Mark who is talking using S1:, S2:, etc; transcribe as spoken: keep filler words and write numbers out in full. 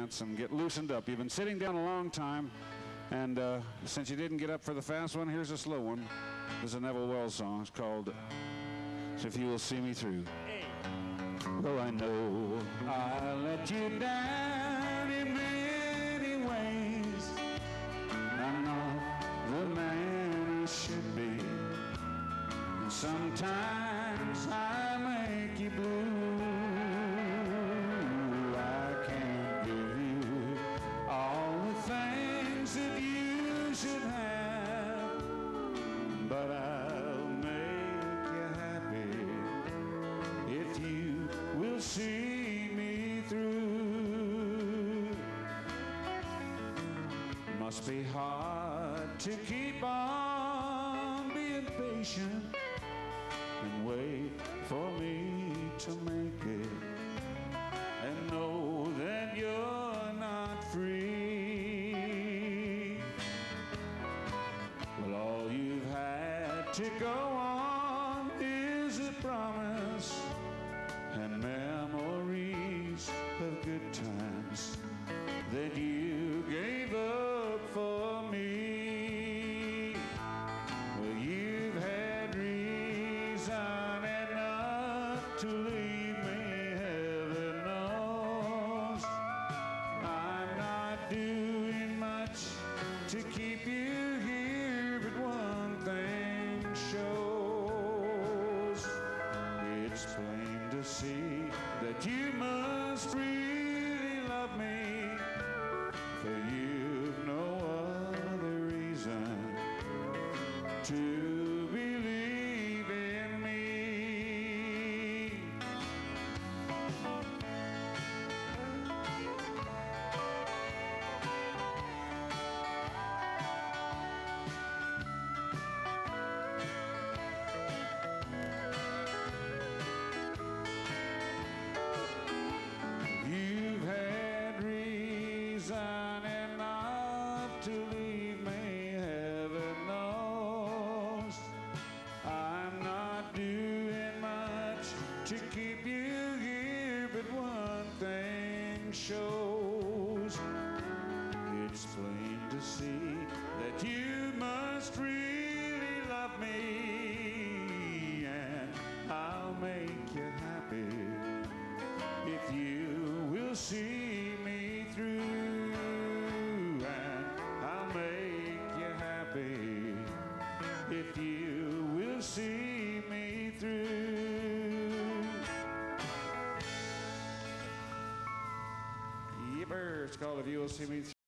S1: dance and get loosened up. You've been sitting down a long time, and uh, since you didn't get up for the fast one, here's a slow one. This is a Neville Wells song. It's called "So If You Will See Me Through." Well, I know I let you down in many ways. I'm not the man I should be. And sometimes I make you blue. I can't give you all the things that you should have, but I'll make you happy if you will see me through. It must be hard to keep on being patient and wait for me to make it, and know that you're not free. Well, all you've had to go on is a promise and memories of good times that you gave up for me. Well, you've had reason enough to leave me, heaven knows. I'm not doing much to keep you here, but one thing shows. It's plain to see that you must really love me, for you've no other reason to believe in me. You've had reason enough to leave me, heaven knows. I'm not doing much to keep you here, but one thing shows. It's plain to see that you must really love me, and I'll make you happy if you will see me through. And I'll make you happy if you will see me through. Yipper, it's called "If You Will See Me Through."